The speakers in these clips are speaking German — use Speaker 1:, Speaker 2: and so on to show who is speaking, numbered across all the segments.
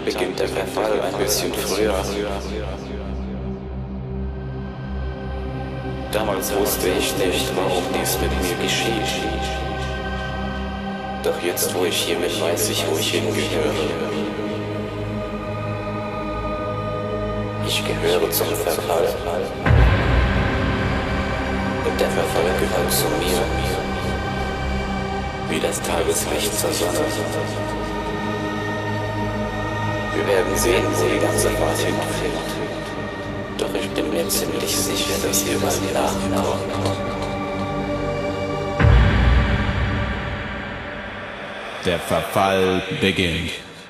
Speaker 1: beginnt der Verfall ein bisschen früher. Damals wusste ich nicht, warum dies mit mir geschieht. Doch jetzt, wo ich hier bin, weiß ich, wo ich hingehöre. Ich gehöre zum Verfall. Und der Verfall gehört zu mir. Wie das Tageslicht zur Sonne. Wir werden sehen, wo die ganze Fahrt hinführt. Doch ich bin mir ziemlich sicher, dass ihr bald nachkommt.
Speaker 2: Der Verfall beginnt.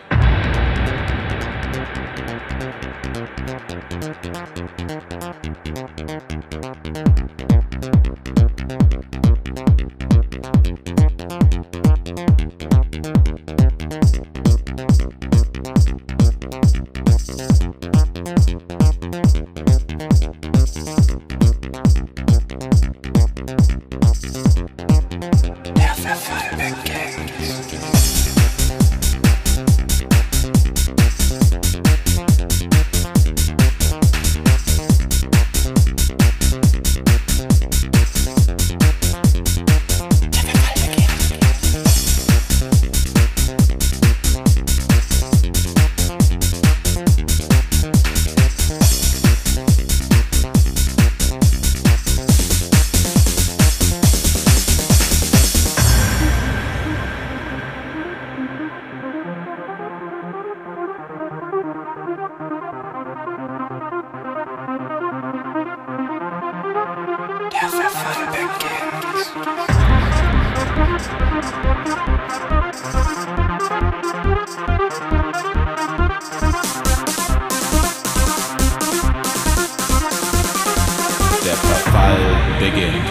Speaker 3: Der Verfall beginnt.
Speaker 2: Der Verfall beginnt.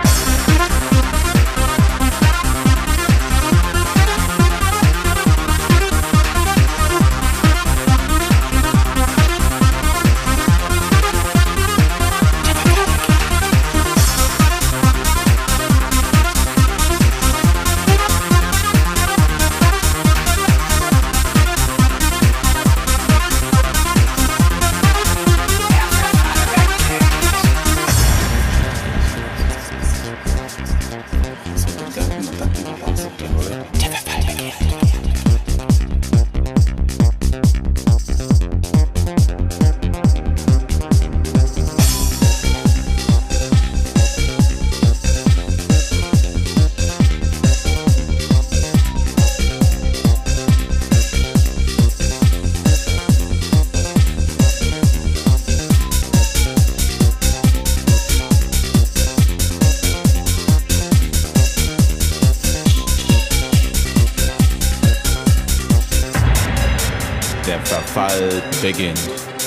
Speaker 2: Der Verfall beginnt.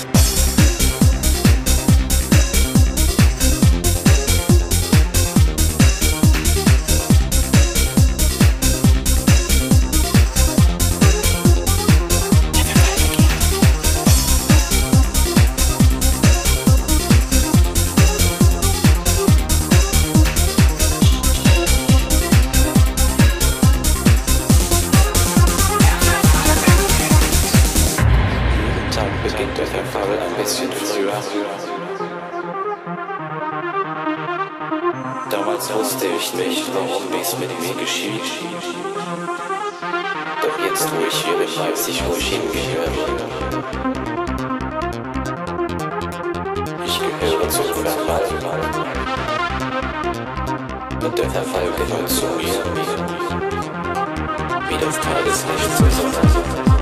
Speaker 1: Beginnt der Verfall ein bisschen früher. Damals wusste ich nicht, warum dies mit mir geschieht. Doch jetzt, wo ich hier bin, weiß ich, wo ich hingehöre. Ich gehöre zum Verfall. Und der Verfall gehört zu mir. Wie das Tageslicht zur Sonne.